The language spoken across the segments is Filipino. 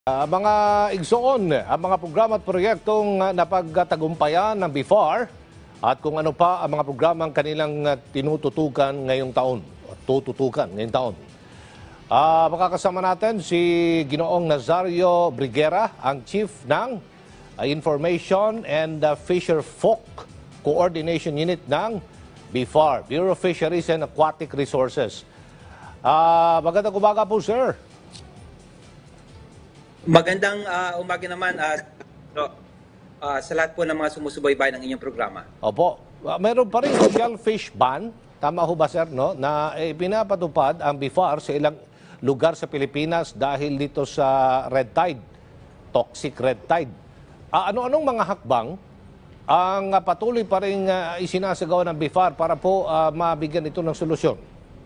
Mga igsoon, ang mga programa at proyektong napagtagumpayan ng BIFAR at kung ano pa ang mga programang kanilang tinututukan ngayong taon o tututukan ngayong taon. Makakasama natin si Ginoong Nazario Briguera, ang Chief ng Information and Fisher Folk Coordination Unit ng BIFAR, Bureau of Fisheries and Aquatic Resources. Magandang umaga po, sir. Magandang umaga naman sa lahat po ng mga sumusubaybay ng inyong programa. Opo. Meron pa rin shellfish ban, tama ho ba sir, no? Na pinapatupad ang BIFAR sa ilang lugar sa Pilipinas dahil dito sa red tide, toxic red tide. Ano-anong mga hakbang ang patuloy pa rin isinasagawa ng BIFAR para po mabigyan ito ng solusyon?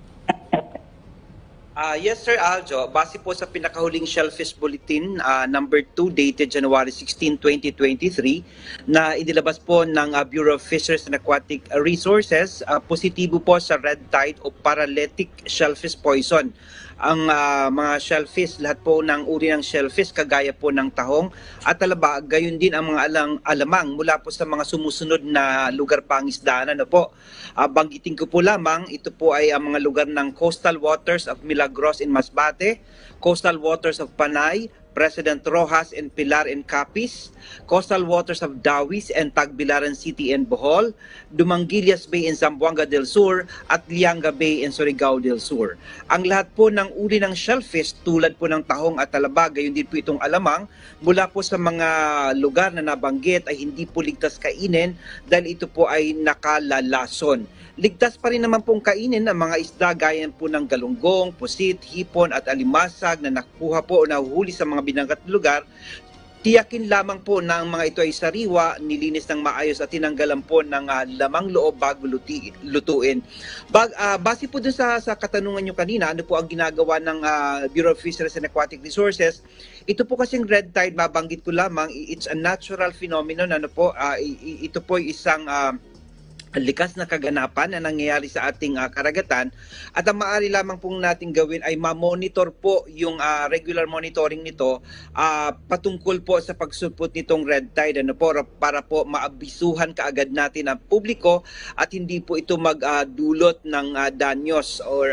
Yes, Sir Aljo. Base po sa pinakahuling Shellfish Bulletin number 2 dated January 16, 2023 na inilabas po ng Bureau of Fisheries and Aquatic Resources, positibo po sa red tide o paralytic shellfish poison. Ang mga shellfish, lahat po ng uri ng shellfish kagaya po ng tahong at talaba, gayon din ang mga alamang mula po sa mga sumusunod na lugar pangisdaan. Ano po? Banggitin ko po lamang, ito po ay ang mga lugar ng coastal waters of Milagros in Masbate, coastal waters of Panay, President Rojas and Pilar and Capiz, coastal waters of Dawis and Tagbilaran City and Bohol, Dumanguillas Bay in Zamboanga del Sur at Lianga Bay in Surigao del Sur. Ang lahat po ng uri ng shellfish tulad po ng tahong at talaba, gayon din po itong alamang, mula po sa mga lugar na nabanggit ay hindi po ligtas kainin dahil ito po ay nakalalason. Ligtas pa rin naman pong kainin ng mga isda gaya po ng galunggong, pusit, hipon at alimasag na nakuha po o nahuhuli sa mga binanggat lugar. Tiyakin lamang po na ang mga ito ay sariwa, nilinis ng maayos at tinanggalan po ng lamang loob bago lutuin. Base po dun sa katanungan nyo kanina, ano po ang ginagawa ng Bureau of Fisheries and Aquatic Resources? Ito po kasing red tide, mabanggit ko lamang, it's a natural phenomenon. Ano po, ito po ay isang likas na kaganapan na nangyayari sa ating karagatan at ang maaari lamang pong natin gawin ay ma-monitor po yung regular monitoring nito patungkol po sa pagsupot nitong red tide para po maabisuhan kaagad natin ang publiko at hindi po ito magdulot ng danyos or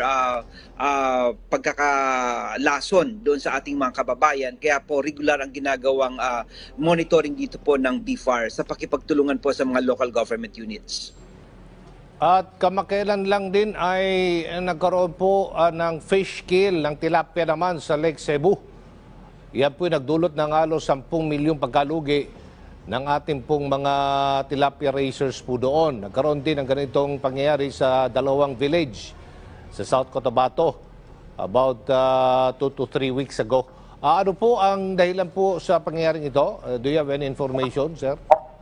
pagkakalason doon sa ating mga kababayan. Kaya po regular ang ginagawang monitoring dito po ng BIFAR sa pakipagtulungan po sa mga local government units. At kamakailan lang din ay nagkaroon po ng fish kill ng tilapia naman sa Lake Cebu. Yan po nagdulot ng halos 10 milyong pagkalugi ng ating pong mga tilapia racers po doon. Nagkaroon din ng ganitong pangyayari sa dalawang village sa South Cotabato about 2 to 3 weeks ago. Ano po ang dahilan po sa pangyayaring ito? Do you have any information, sir?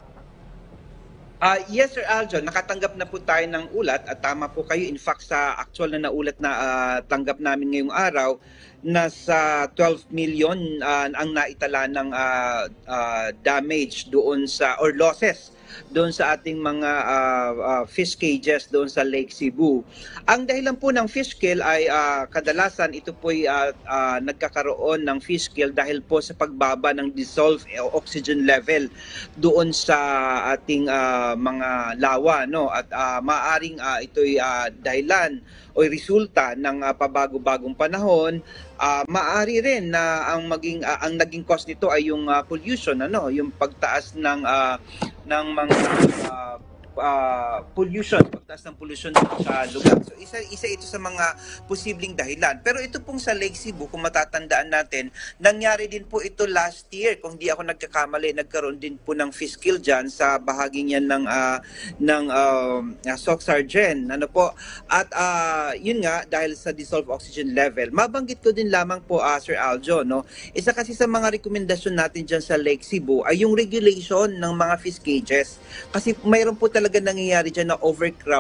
Yes, Sir Aljo, nakatanggap na po tayo ng ulat at tama po kayo. In fact, sa actual na naulat na tanggap namin ngayong araw, nasa 12 million ang naitala ng damage doon sa, or losses doon sa ating mga fish cages doon sa Lake Cebu. Ang dahilan po ng fish kill ay kadalasan ito po ay nagkakaroon ng fish kill dahil po sa pagbaba ng dissolved oxygen level doon sa ating mga lawa, no? At maaring ito ay dahilan o resulta ng pabago-bagong panahon. Maari rin na ang naging cause nito ay yung pollution, yung pagtaas ng mga pollution, pagtaas ng pollution sa lugar. So isa ito sa mga posibleng dahilan. Pero ito pong sa Lake Cebu, kung matatandaan natin, nangyari din po ito last year. Kung di ako nagkakamali, nagkaroon din po ng fish kill dyan sa bahaging yan ng Soc Sargent. Ano po? At yun nga, dahil sa dissolved oxygen level. Mabanggit ko din lamang po, Sir Aljo, no? Isa kasi sa mga rekomendasyon natin dyan sa Lake Cebu ay yung regulation ng mga fish cages. Kasi mayroon po talaga nangyayari dyan na overcrowding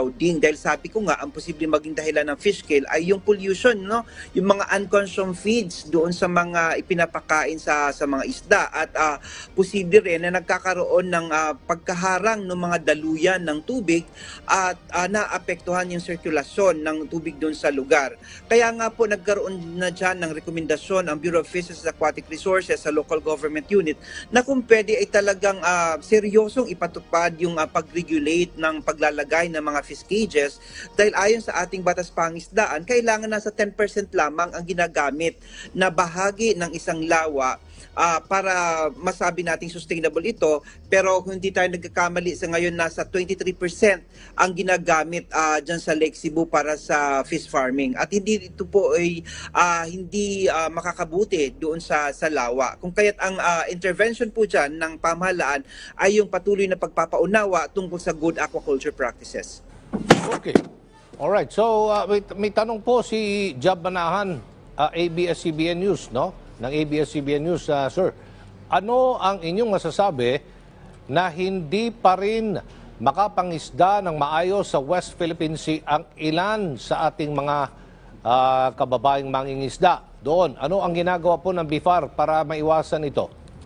overcrowding. Dahil sabi ko nga, ang posibleng maging dahilan ng fish kill ay yung pollution, no? Yung mga unconsumed feeds doon sa mga ipinapakain sa mga isda. At posible rin na nagkakaroon ng pagkaharang ng mga daluyan ng tubig at naapektuhan yung sirkulasyon ng tubig doon sa lugar. Kaya nga po nagkaroon na dyan ng rekomendasyon ang Bureau of Fisheries and Aquatic Resources sa local government unit na kung pwede ay talagang seryosong ipatupad yung pag-regulate ng paglalagay ng mga fish cages dahil ayon sa ating batas pangisdaan, kailangan nasa 10% lamang ang ginagamit na bahagi ng isang lawa para masabi nating sustainable ito. Pero kung hindi tayo nagkakamali, sa ngayon nasa 23% ang ginagamit dyan sa Lake Cebu para sa fish farming. At hindi ito po ay hindi makakabuti doon sa lawa. Kung kaya't ang intervention po dyan ng pamahalaan ay yung patuloy na pagpapaunawa tungkol sa good aquaculture practices. Okay. Alright. So, may tanong po si Job Manahan, ABS-CBN News, no? Ng ABS-CBN News, sir. Ano ang inyong masasabi na hindi pa rin makapangisda ng maayos sa West Philippine Sea ang ilan sa ating mga kababaeng mangingisda doon? Ano ang ginagawa po ng BIFAR para maiwasan ito?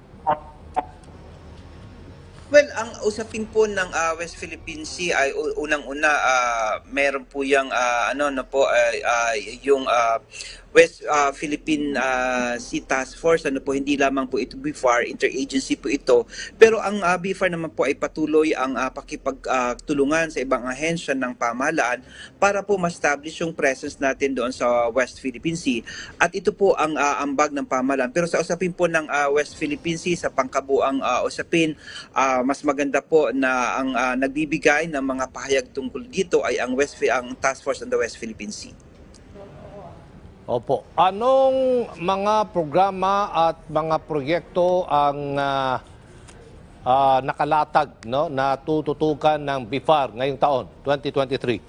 Well, ang usapin po ng West Philippine Sea ay unang-una meron po yung yung West Philippine Sea Task Force, hindi lamang po ito BIFAR, interagency po ito. Pero ang BIFAR naman po ay patuloy ang pakipagtulungan sa ibang ahensya ng pamahalaan para po ma-establish yung presence natin doon sa West Philippine Sea. At ito po ang ambag ng pamahalaan. Pero sa usapin po ng West Philippine Sea, sa pangkabuang usapin, mas maganda po na ang nagbibigay ng mga pahayag tungkol dito ay ang Task Force on the West Philippine Sea. Opo. Anong mga programa at mga proyekto ang nakalatag, no, na tututukan ng BIFAR ngayong taon, 2023?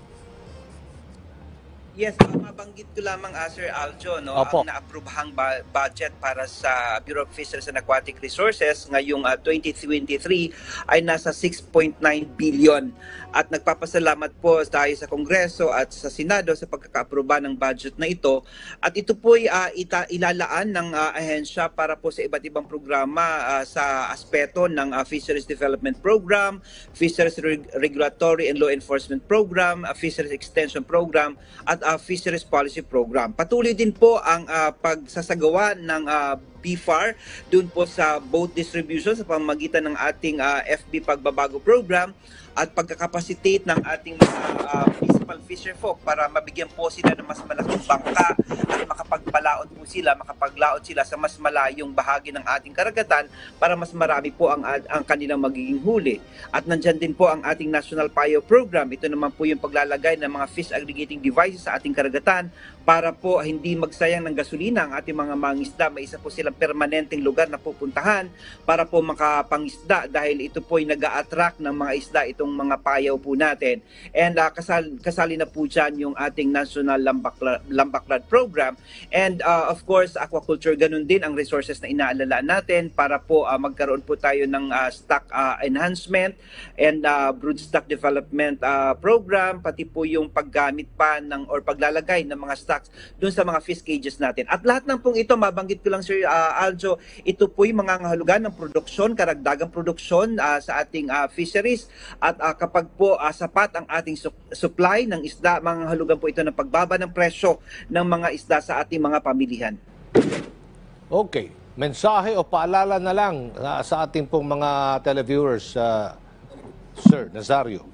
Yes, mabanggit ko lamang, Sir Aljo, no, Opo. ang naaprobahang budget para sa Bureau of Fisheries and Aquatic Resources ngayong 2023 ay nasa 6.9 billion. At nagpapasalamat po tayo sa Kongreso at sa Senado sa pagkakaaproba ng budget na ito. At ito po ay ilalaan ng ahensya para po sa iba't ibang programa sa aspeto ng Fisheries Development Program, Fisheries Regulatory and Law Enforcement Program, Fisheries Extension Program, at Fisheries Policy Program. Patuloy din po ang pagsasagawa ng BIFAR doon po sa boat distribution sa pamamagitan ng ating FB Pagbabago Program at pagkakapacitate ng ating mga municipal fisherfolk para mabigyan po sila ng mas malaking bangka at makapaglaot sila sa mas malayong bahagi ng ating karagatan para mas marami po ang kanilang magiging huli. At nandyan din po ang ating National PAYO Program. Ito naman po yung paglalagay ng mga fish aggregating devices sa ating karagatan para po hindi magsayang ng gasolina ang ating mga mangisda. May isa po silang permanenteng lugar na pupuntahan para po makapangisda dahil ito po ay nag-a-attract ng mga isda itong mga payaw po natin. And kasali na po dyan yung ating National Lambaklad Program. And of course, aquaculture, ganun din ang resources na inaalalaan natin para po magkaroon po tayo ng stock enhancement and broodstock development program, pati po yung paggamit pa or paglalagay ng mga stocks dun sa mga fish cages natin. At lahat ng pong ito, mabanggit ko lang Sir Aljo, ito po yung mga ngahulugan ng produksyon, karagdagang produksyon sa ating fisheries. At kapag po sapat ang ating supply ng isda, mga hulugan po ito ng pagbaba ng presyo ng mga isda sa ating mga pamilihan. Okay. Mensahe o paalala na lang sa ating pong mga televiewers, Sir Nazario.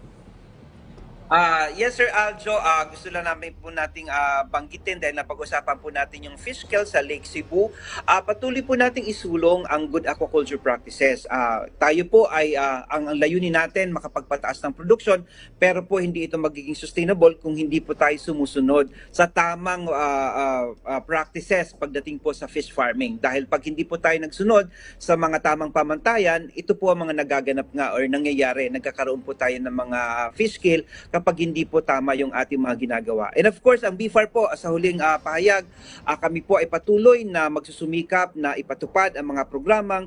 Yes, Sir Aljo, gusto lang namin po nating banggitin dahil napag-usapan po natin yung fish kill sa Lake Cebu. Patuloy po nating isulong ang good aquaculture practices. Tayo po ay ang layunin natin makapagpataas ng produksyon, pero po hindi ito magiging sustainable kung hindi po tayo sumusunod sa tamang practices pagdating po sa fish farming. Dahil pag hindi po tayo nagsunod sa mga tamang pamantayan, ito po ang mga nagaganap nga or nangyayari. Nagkakaroon po tayo ng mga fish kill kapag hindi po tama yung ating mga ginagawa. And of course, ang BIFAR po, sa huling pahayag, kami po ay patuloy na magsusumikap na ipatupad ang mga programang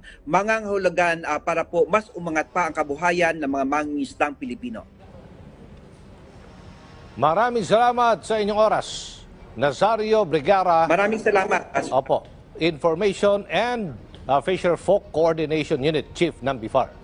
mangangahulugan para po mas umangat pa ang kabuhayan ng mga mangingisdang Pilipino. Maraming salamat sa inyong oras. Nazario Brigara, Maraming salamat. Information and Fisher Folk Coordination Unit Chief ng BIFAR.